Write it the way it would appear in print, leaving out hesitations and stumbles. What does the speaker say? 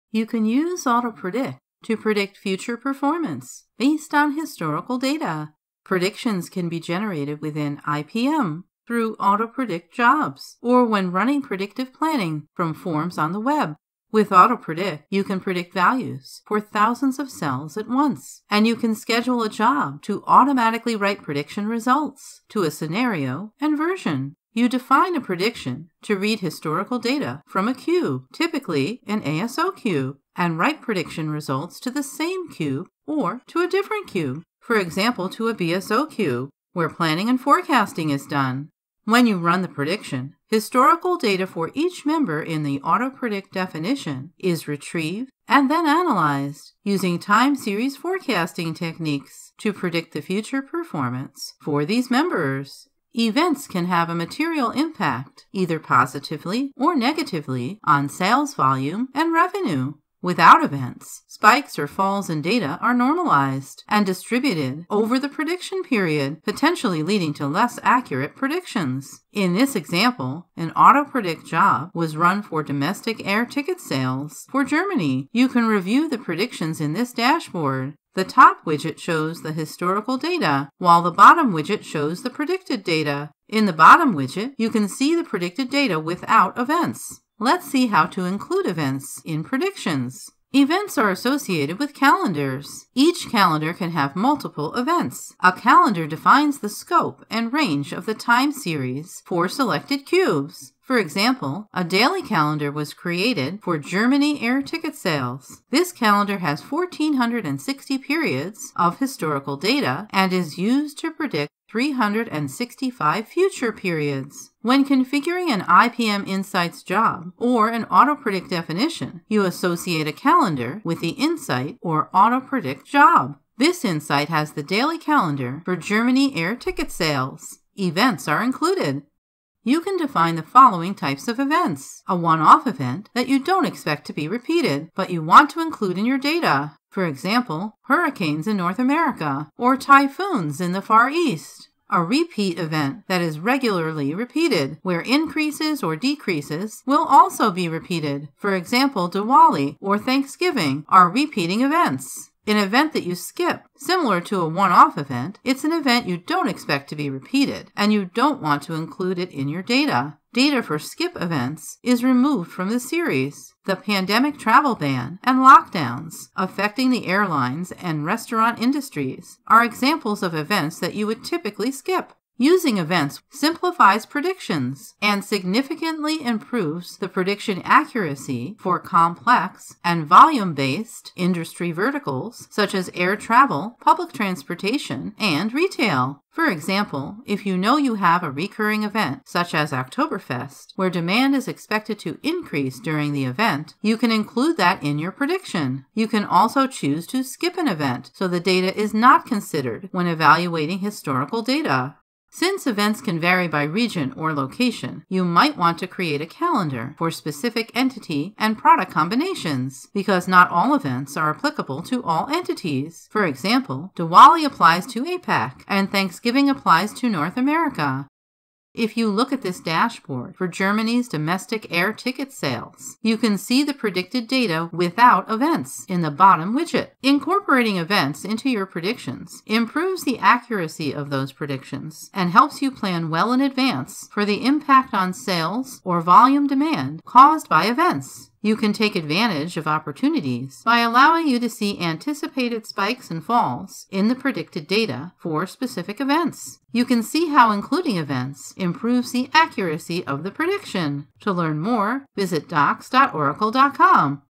You can use AutoPredict to predict future performance based on historical data. Predictions can be generated within EPM through AutoPredict jobs or when running predictive planning from forms on the web. With AutoPredict, you can predict values for thousands of cells at once, and you can schedule a job to automatically write prediction results to a scenario and version. You define a prediction to read historical data from a cube, typically an ASO cube, and write prediction results to the same cube or to a different cube, for example to a BSO cube, where planning and forecasting is done. When you run the prediction, historical data for each member in the AutoPredict definition is retrieved and then analyzed using time series forecasting techniques to predict the future performance for these members. Events can have a material impact, either positively or negatively, on sales volume and revenue. Without events, spikes or falls in data are normalized and distributed over the prediction period, potentially leading to less accurate predictions. In this example, an AutoPredict job was run for domestic air ticket sales for Germany. You can review the predictions in this dashboard. The top widget shows the historical data, while the bottom widget shows the predicted data. In the bottom widget, you can see the predicted data without events. Let's see how to include events in predictions. Events are associated with calendars. Each calendar can have multiple events. A calendar defines the scope and range of the time series for selected cubes. For example, a daily calendar was created for Germany air ticket sales. This calendar has 1,460 periods of historical data and is used to predict 365 future periods. When configuring an EPM Insights job or an AutoPredict definition, you associate a calendar with the Insight or AutoPredict job. This insight has the daily calendar for Germany air ticket sales. Events are included. You can define the following types of events. A one-off event that you don't expect to be repeated, but you want to include in your data. For example, hurricanes in North America or typhoons in the Far East. A repeat event that is regularly repeated, where increases or decreases will also be repeated. For example, Diwali or Thanksgiving are repeating events. An event that you skip, similar to a one-off event, it's an event you don't expect to be repeated, and you don't want to include it in your data. Data for skip events is removed from the series. The pandemic travel ban and lockdowns affecting the airlines and restaurant industries are examples of events that you would typically skip. Using events simplifies predictions and significantly improves the prediction accuracy for complex and volume-based industry verticals such as air travel, public transportation, and retail. For example, if you know you have a recurring event, such as Oktoberfest, where demand is expected to increase during the event, you can include that in your prediction. You can also choose to skip an event, so the data is not considered when evaluating historical data. Since events can vary by region or location, you might want to create a calendar for specific entity and product combinations, because not all events are applicable to all entities. For example, Diwali applies to APAC, and Thanksgiving applies to North America. If you look at this dashboard for Germany's domestic air ticket sales, you can see the predicted data without events in the bottom widget. Incorporating events into your predictions improves the accuracy of those predictions and helps you plan well in advance for the impact on sales or volume demand caused by events. You can take advantage of opportunities by allowing you to see anticipated spikes and falls in the predicted data for specific events. You can see how including events improves the accuracy of the prediction. To learn more, visit docs.oracle.com.